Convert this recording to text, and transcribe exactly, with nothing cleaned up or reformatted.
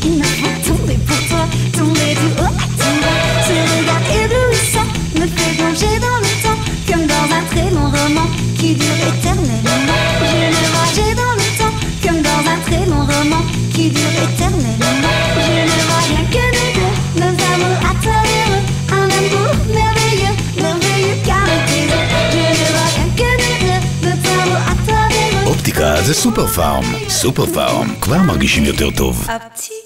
qui me font tomber pour toi, tomber du haut à tout bas. Ce regard éblouissant me fait plonger dans le temps, comme dans un très long roman qui dure éternellement. Je le vois, j'ai dans le temps, comme dans un très long roman qui dure éternellement. Je ne vois rien que nous deux, nos amours à travers eux, un amour merveilleux, merveilleux car tes yeux. Je ne vois rien que nous deux, notre amour à travers eux. אופטיקה זה סופר פארם. סופר פארם, כבר מרגישים יותר טוב. Un petit